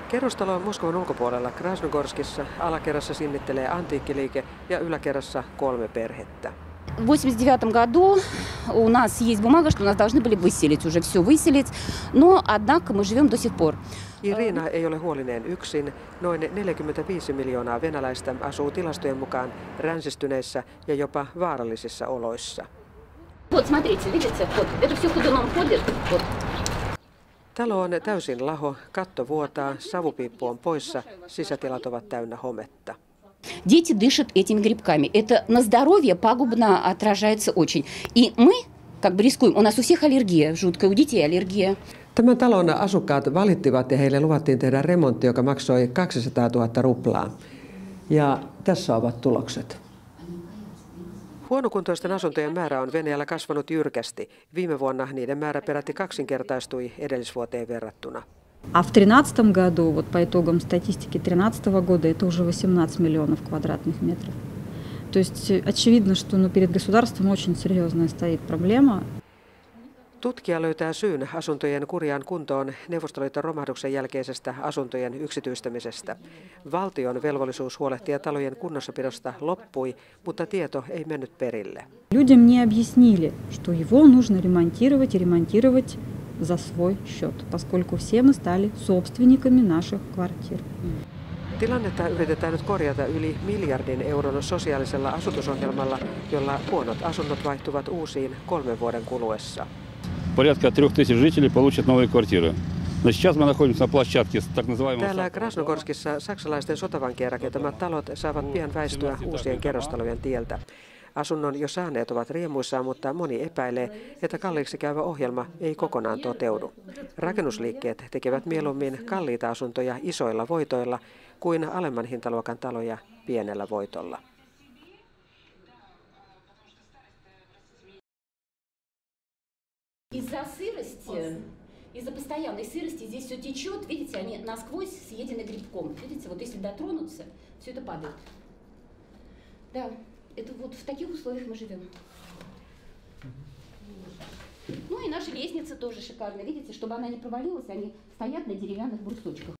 Kerrostalo on Moskovan ulkopuolella Krasnogorskissa. Alakerrassa sinnittelee antiikkiliike ja yläkerrassa 3 perhettä. В 1989 году у нас есть бумага, что нас должны были выселить, уже все выселить, но однако мы живем до сих пор. Irina ei ole huolineen yksin. Noin 45 miljoonaa venäläistä asuu tilastojen mukaan ränsistyneissä ja jopa vaarallisissa oloissa. Вот смотрите, видите, вот это все ходуном ходит, вот. Talo on täysin laho, katto vuotaa, savupiippu on poissa, sisätilat ovat täynnä hometta. Дети дышат этими грибками. Это на здоровье пагубно отражается очень. И мы как бы рискуем. У нас у всех аллергия, жуткая, у детей аллергия. Tämän talon asukkaat valittivat ja heille luvattiin tehdä remontti, joka maksoi 200 000 ruplaa. Ja tässä ovat tulokset. Huonokuntoisten asuntojen määrä on Venäjällä kasvanut jyrkästi. Viime vuonna niiden määrä peräti kaksinkertaistui edellisvuoteen verrattuna. А в 2013 году, вот по итогам статистики 2013 года, это уже 18 миллионов квадратных метров. То есть очевидно, что перед государством очень серьезная стоит проблема. Tutkija löytää syyn asuntojen kurjaan kuntoon Neuvostoliiton romahduksen jälkeisestä asuntojen yksityistämisestä. Valtion velvollisuus huolehtia talojen kunnossapidosta loppui, mutta tieto ei mennyt perille. Людям не объяснили, что его нужно ремонтировать и ремонтировать за свой счет, поскольку все мы стали собственниками наших квартир. Tilannetta yritetään nyt korjata yli miljardin euron sosiaalisella asutusohjelmalla, jolla huonot asunnot vaihtuvat uusiin 3 vuoden kuluessa. Порядка 3000 жителей получат новые квартиры. Но сейчас мы находимся на площадке с так называемым... Täällä Krasnogorskissa saksalaisten sotavankien rakentamat talot saavat pian väistyä uusien kerrostalojen tieltä. Asunnon jo saaneet ovat riemuissaan, mutta moni epäilee, että kalliiksi käyvä ohjelma ei kokonaan toteudu. Rakennusliikkeet tekevät mieluummin kalliita asuntoja isoilla voitoilla kuin alemman hintaluokan taloja pienellä voitolla. Из-за сырости, из-за постоянной сырости здесь все течет, видите, они насквозь съедены грибком. Видите, вот если дотронуться, все это падает. Да, это вот в таких условиях мы живем. Ну и наши лестницы тоже шикарные. Видите, чтобы она не провалилась, они стоят на деревянных брусочках.